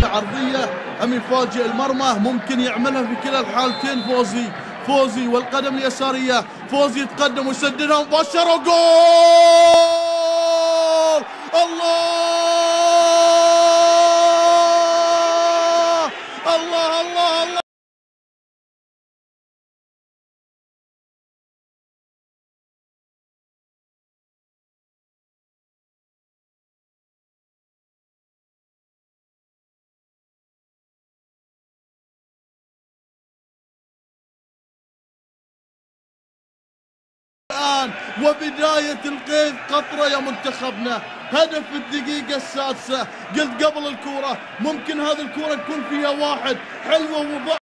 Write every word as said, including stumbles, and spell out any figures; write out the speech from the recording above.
عرضية أم يفاجئ المرمى، ممكن يعملها في كلا الحالتين. فوزي فوزي والقدم اليسارية، فوزي يتقدم ويسددها مباشرة، جول! الله الله الله الله. الآن وبداية القيد قطرة يا منتخبنا، هدف في الدقيقة السادسة. قلت قبل الكورة ممكن هذه الكورة تكون فيها واحد، حلوة وضع